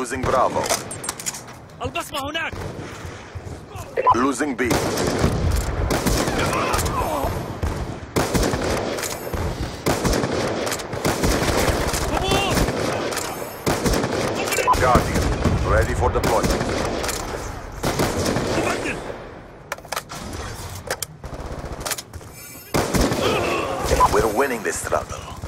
Losing Bravo. البصمة هناك. Losing B. Guardian, ready for deployment. We're winning this struggle.